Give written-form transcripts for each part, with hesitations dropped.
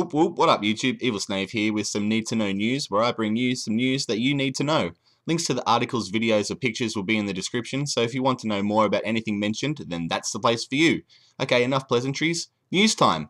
Whoop whoop, what up YouTube? Evil Snave here with some need to know news where I bring you some news that you need to know. Links to the articles, videos or pictures will be in the description, so if you want to know more about anything mentioned, then that's the place for you. Okay, enough pleasantries, news time!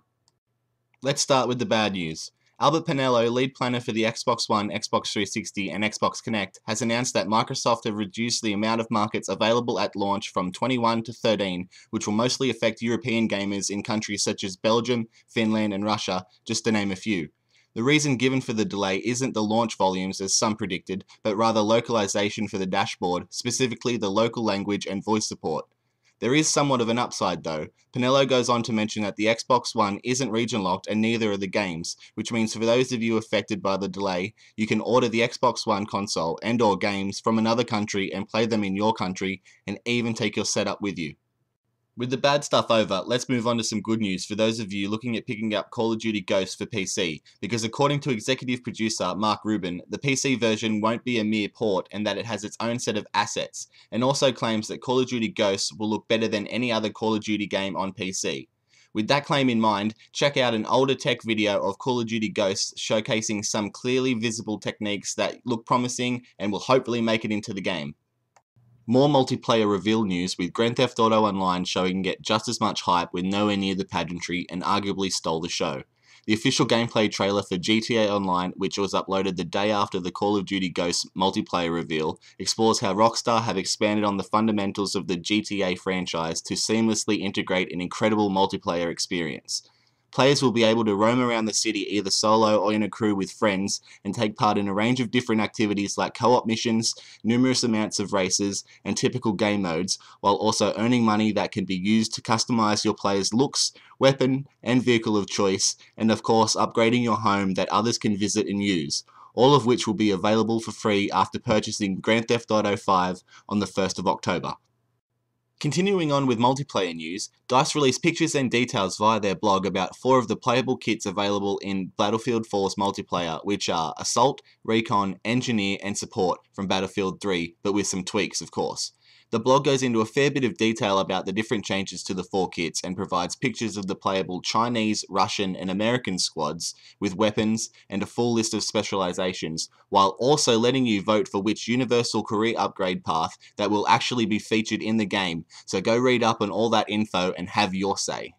Let's start with the bad news. Albert Penello, lead planner for the Xbox One, Xbox 360 and Xbox Kinect, has announced that Microsoft have reduced the amount of markets available at launch from 21 to 13, which will mostly affect European gamers in countries such as Belgium, Finland and Russia, just to name a few. The reason given for the delay isn't the launch volumes as some predicted, but rather localization for the dashboard, specifically the local language and voice support. There is somewhat of an upside though. Penello goes on to mention that the Xbox One isn't region locked and neither are the games, which means for those of you affected by the delay, you can order the Xbox One console and or games from another country and play them in your country and even take your setup with you. With the bad stuff over, let's move on to some good news for those of you looking at picking up Call of Duty Ghosts for PC, because according to executive producer Mark Rubin, the PC version won't be a mere port and that it has its own set of assets, and also claims that Call of Duty Ghosts will look better than any other Call of Duty game on PC. With that claim in mind, check out an older tech video of Call of Duty Ghosts showcasing some clearly visible techniques that look promising and will hopefully make it into the game. More multiplayer reveal news, with Grand Theft Auto Online showing get just as much hype with nowhere near the pageantry and arguably stole the show. The official gameplay trailer for GTA Online, which was uploaded the day after the Call of Duty Ghosts multiplayer reveal, explores how Rockstar have expanded on the fundamentals of the GTA franchise to seamlessly integrate an incredible multiplayer experience. Players will be able to roam around the city either solo or in a crew with friends and take part in a range of different activities like co-op missions, numerous amounts of races, and typical game modes, while also earning money that can be used to customize your player's looks, weapon, and vehicle of choice, and of course upgrading your home that others can visit and use, all of which will be available for free after purchasing Grand Theft Auto 5 on the 1st of October. Continuing on with multiplayer news, DICE released pictures and details via their blog about 4 of the playable kits available in Battlefield 4's multiplayer, which are Assault, Recon, Engineer and Support from Battlefield 3, but with some tweaks of course. The blog goes into a fair bit of detail about the different changes to the 4 kits and provides pictures of the playable Chinese, Russian and American squads with weapons and a full list of specializations, while also letting you vote for which universal career upgrade path that will actually be featured in the game, so go read up on all that info and have your say.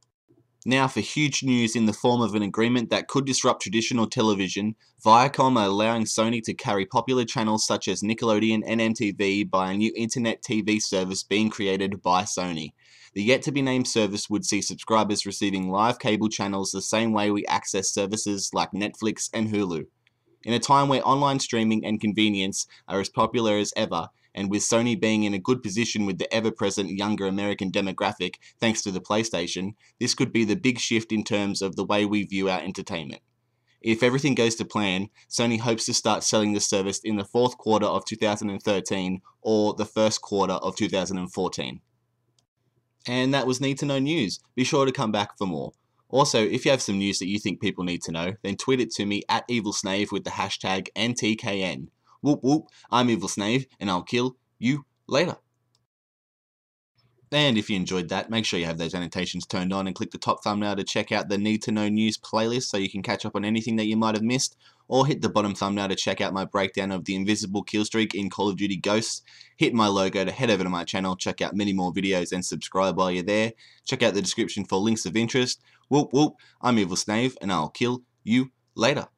Now for huge news in the form of an agreement that could disrupt traditional television. Viacom are allowing Sony to carry popular channels such as Nickelodeon and MTV by a new internet TV service being created by Sony. The yet-to-be-named service would see subscribers receiving live cable channels the same way we access services like Netflix and Hulu. In a time where online streaming and convenience are as popular as ever, and with Sony being in a good position with the ever-present younger American demographic thanks to the PlayStation, this could be the big shift in terms of the way we view our entertainment. If everything goes to plan, Sony hopes to start selling the service in the 4th quarter of 2013 or the 1st quarter of 2014. And that was Need to Know News. Be sure to come back for more. Also, if you have some news that you think people need to know, then tweet it to me at EvilSnave with the hashtag NTKN. Whoop whoop, I'm Evil Snave, and I'll kill you later. And if you enjoyed that, make sure you have those annotations turned on and click the top thumbnail to check out the Need to Know News playlist so you can catch up on anything that you might have missed, or hit the bottom thumbnail to check out my breakdown of the invisible killstreak in Call of Duty Ghosts. Hit my logo to head over to my channel, check out many more videos and subscribe while you're there. Check out the description for links of interest. Whoop whoop, I'm Evil Snave, and I'll kill you later.